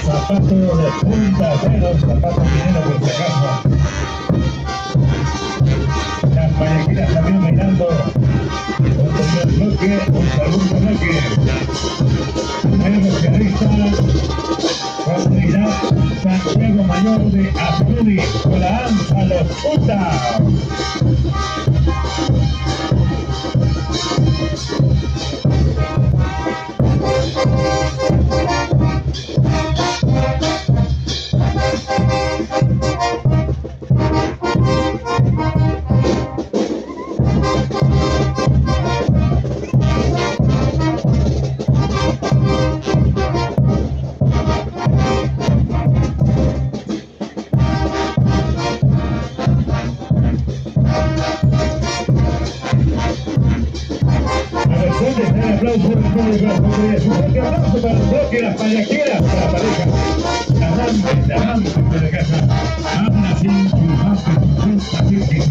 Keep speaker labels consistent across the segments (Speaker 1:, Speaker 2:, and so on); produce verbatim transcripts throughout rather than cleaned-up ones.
Speaker 1: Zapato de punta cero, zapato minero por si acaso. Las payaquitas también bailando. Un primer bloque, un segundo bloque. Nuevo pianista, comunidad Santiago Mayor de Azuli, con la ANSA Los Punta. Un aplauso del público, un fuerte aplauso para el bloque, las payaqueras, para la pareja. La dama, la dama de la casa. Habla sin churrasco, cincuenta mil que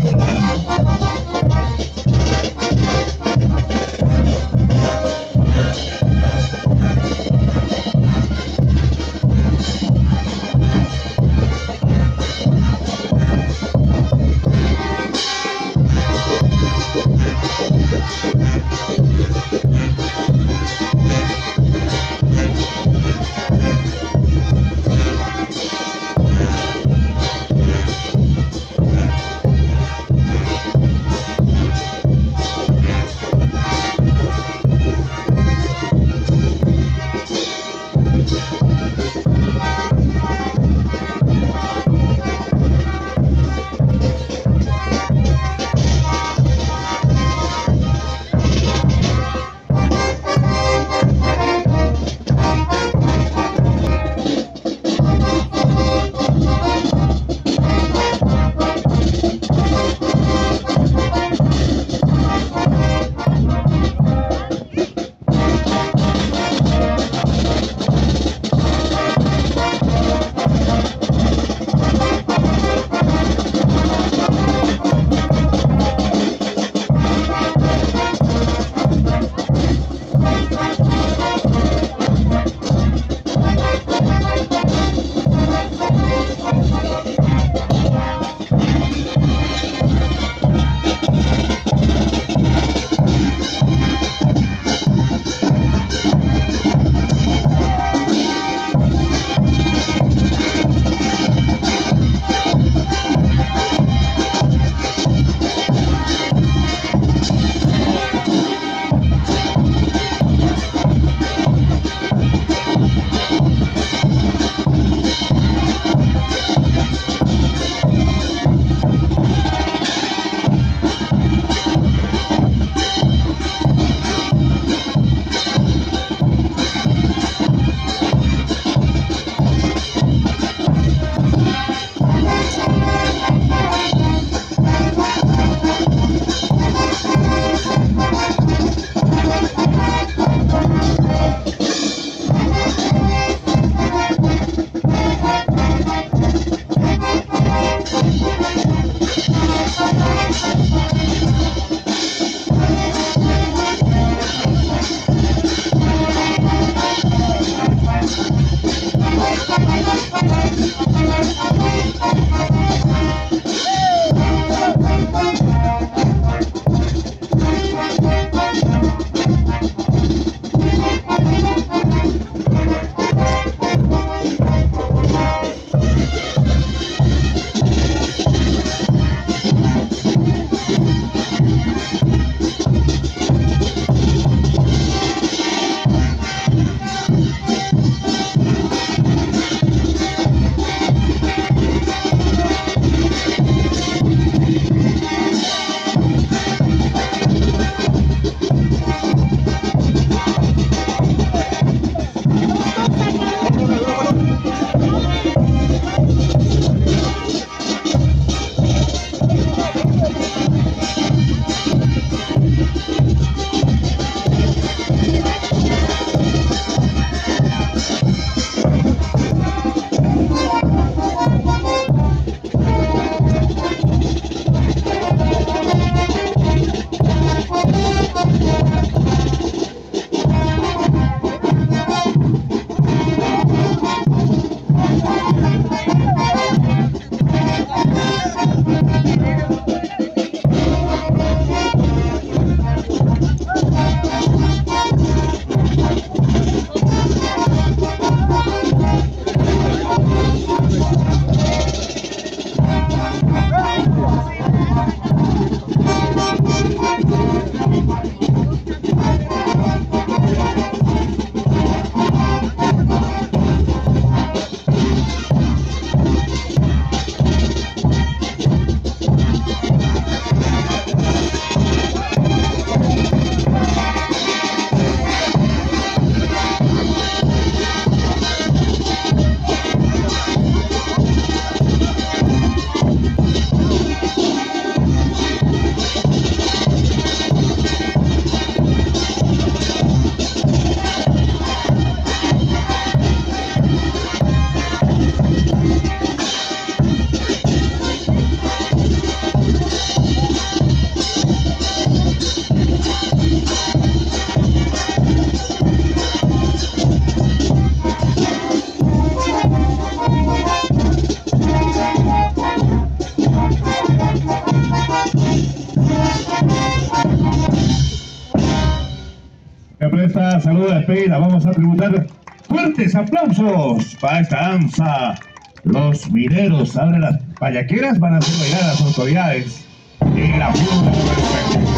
Speaker 1: de pena, vamos a tributar fuertes aplausos para esta danza. Los mineros, ahora las payaqueras van a hacer bailar a las autoridades en la fiesta del respeto.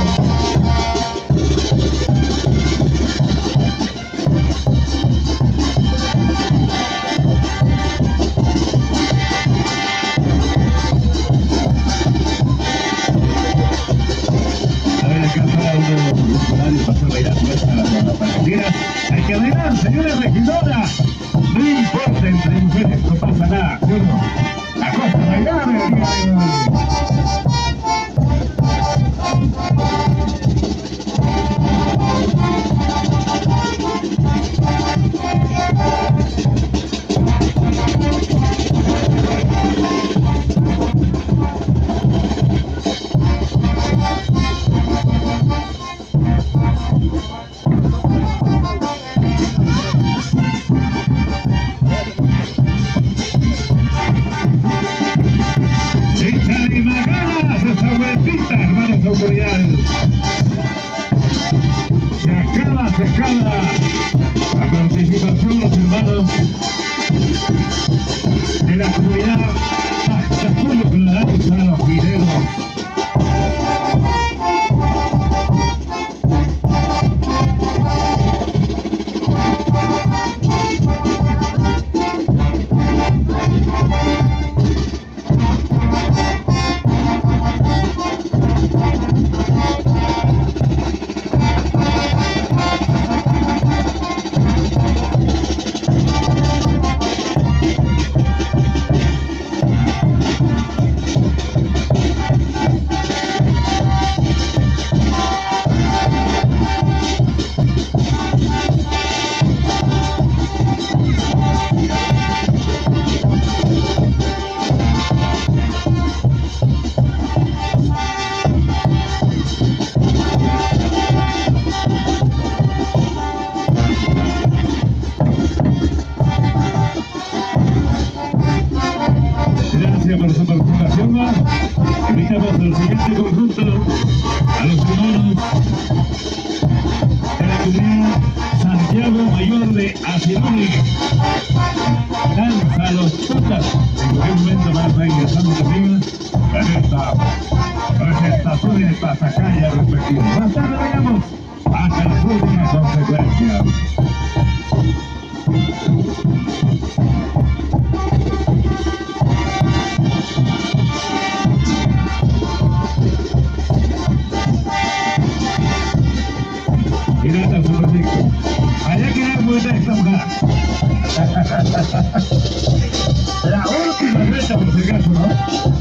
Speaker 1: Hay que bailar, señora regidora. No importa entre mujeres, no pasa nada, ¿sí o no? La cosa es bailar el día de hoy. Hermanos autoridades, se acaba, se acaba la participación, los hermanos de la comunidad. Hasta apoyo que le damos a los mineros. Por su participación, invitamos al siguiente conjunto a los hermanos de la comunidad Santiago Mayor de Asiloni. Danza a los totas. En cualquier momento van a estar ingresando también en esta presentación de pasacalla respectiva. Más tarde vayamos hasta las últimas consecuencias. Allá queremos muy bien esta mujer. La última vuelta por si acaso, ¿no?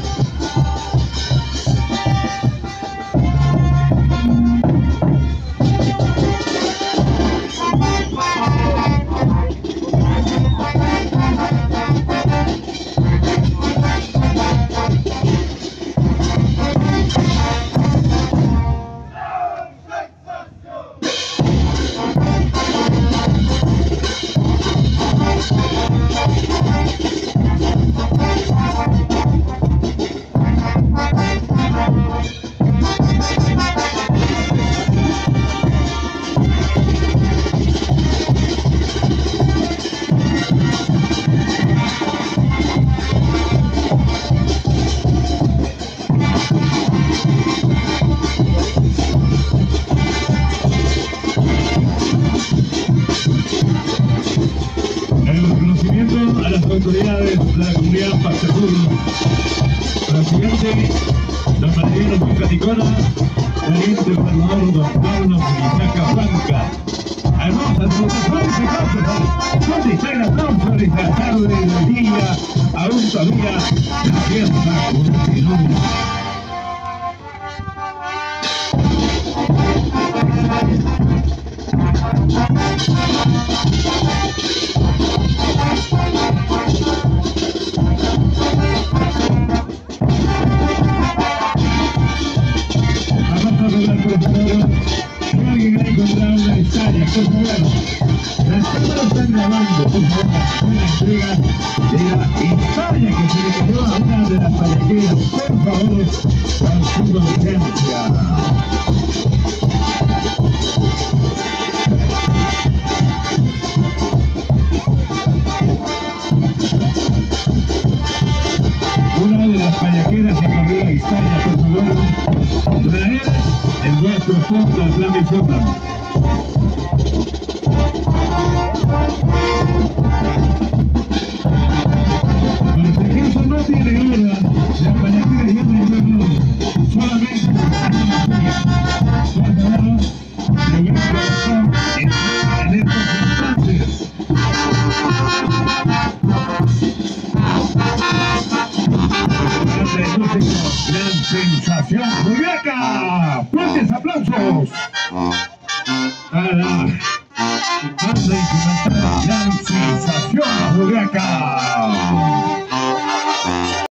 Speaker 1: A las autoridades de la comunidad Pastefur, presidente don Mariano Bucaticona, teniente gobernador don Pablo Misaca Blanca. Hermosas votaciones y cosas, ¿dónde está el aplauso de esta tarde del día? Aún todavía la fiesta continúa. Si alguien ha encontrado una historia, cosa buena. Las cámaras están grabando, por favor, una entrega de la historia que se le cayó a una de las payaqueras. Por favor, con su diligencia. Fuertes aplausos.